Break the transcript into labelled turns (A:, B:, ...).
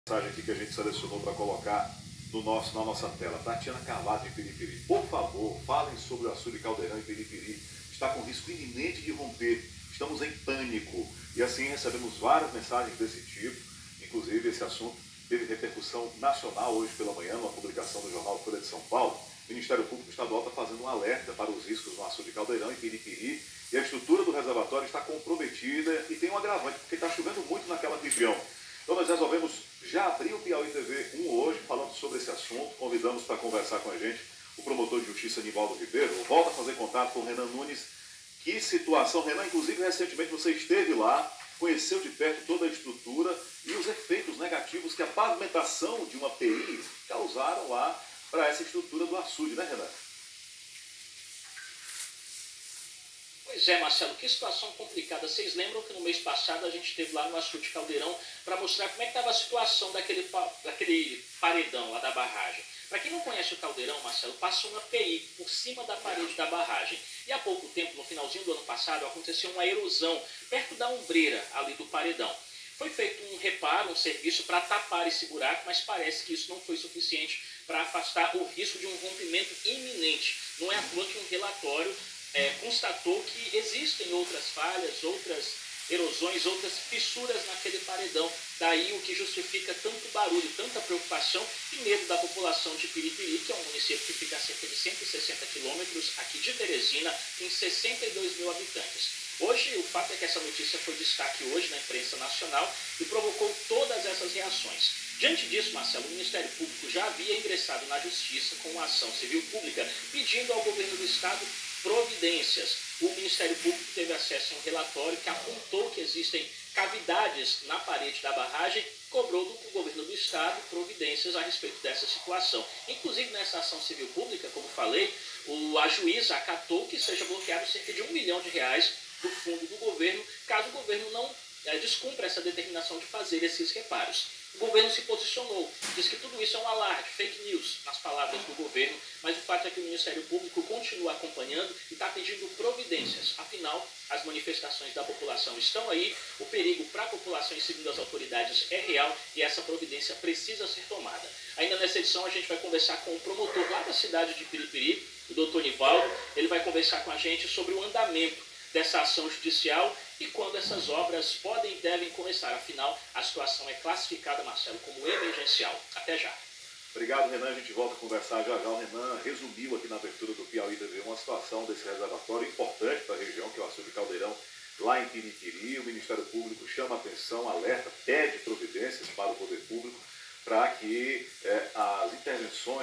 A: Mensagem aqui que a gente selecionou para colocar na nossa tela. Tatiana Carvalho de Piripiri. Por favor, falem sobre o açude Caldeirão em Piripiri. Está com risco iminente de romper. Estamos em pânico. E assim recebemos várias mensagens desse tipo. Inclusive, esse assunto teve repercussão nacional hoje pela manhã, numa publicação do jornal Folha de São Paulo. O Ministério Público Estadual está fazendo um alerta para os riscos no açude Caldeirão em Piripiri. E a estrutura do reservatório está comprometida e tem um agravante, porque está chovendo muito naquela região. Então nós resolvemos já abrir o Piauí TV 1 hoje, falando sobre esse assunto. Convidamos para conversar com a gente o promotor de justiça Nivaldo Ribeiro. Volta a fazer contato com o Renan Nunes. Que situação, Renan, inclusive recentemente você esteve lá, conheceu de perto toda a estrutura e os efeitos negativos que a pavimentação de uma PI causaram lá para essa estrutura do açude, né, Renan?
B: Pois é, Marcelo, que situação complicada. Vocês lembram que no mês passado a gente esteve lá no açude Caldeirão para mostrar como é que estava a situação daquele paredão lá da barragem. Para quem não conhece o Caldeirão, Marcelo, passa uma PI por cima da parede da barragem. E há pouco tempo, no finalzinho do ano passado, aconteceu uma erosão perto da ombreira ali do paredão. Foi feito um reparo, um serviço para tapar esse buraco, mas parece que isso não foi suficiente para afastar o risco de um rompimento iminente. Não é à toa que um relatório constatou que existem outras falhas, outras erosões, outras fissuras naquele paredão. Daí o que justifica tanto barulho, tanta preocupação e medo da população de Piripiri, que é um município que fica a cerca de 160 quilômetros aqui de Teresina, tem 62 mil habitantes. Hoje, o fato é que essa notícia foi destaque hoje na imprensa nacional e provocou todas essas reações. Diante disso, Marcelo, o Ministério Público já havia ingressado na Justiça com uma ação civil pública pedindo ao governo do Estado providências. O Ministério Público teve acesso a um relatório que apontou que existem cavidades na parede da barragem, cobrou do governo do Estado providências a respeito dessa situação. Inclusive, nessa ação civil pública, como falei, a juíza acatou que seja bloqueado cerca de R$1 milhão do fundo do governo, caso o governo não descumpra essa determinação de fazer esses reparos. O governo se posicionou, diz que tudo isso é um alarde, fake news, nas palavras do governo, mas o fato é que o Ministério Público continua acompanhando e está pedindo providências. Afinal, as manifestações da população estão aí, o perigo para a população, segundo as autoridades, é real e essa providência precisa ser tomada. Ainda nessa edição, a gente vai conversar com o promotor lá da cidade de Piripiri, o doutor Nivaldo. Ele vai conversar com a gente sobre o andamento dessa ação judicial e quando essas obras podem e devem começar. Afinal, a situação é classificada, Marcelo, como emergencial. Até já.
A: Obrigado, Renan. A gente volta a conversar já já. O Renan resumiu aqui na abertura do Piauí TV uma situação desse reservatório importante para a região, que é o açude Caldeirão, lá em Piripiri. O Ministério Público chama a atenção, alerta, pede providências para o poder público para que a